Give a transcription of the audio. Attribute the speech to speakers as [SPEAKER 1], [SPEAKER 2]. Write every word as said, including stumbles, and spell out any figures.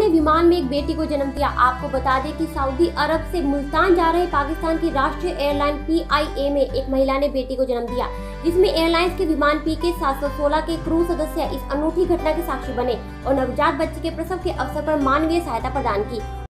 [SPEAKER 1] विमान में एक बेटी को जन्म दिया। आपको बता दें कि सऊदी अरब से मुल्तान जा रहे पाकिस्तान की राष्ट्रीय एयरलाइन पी आई ए में एक महिला ने बेटी को जन्म दिया, जिसमें एयरलाइंस के विमान पी के सात सौ सोलह के क्रू सदस्य इस अनूठी घटना के साक्षी बने और नवजात बच्चे के प्रसव के अवसर पर मानवीय सहायता प्रदान की।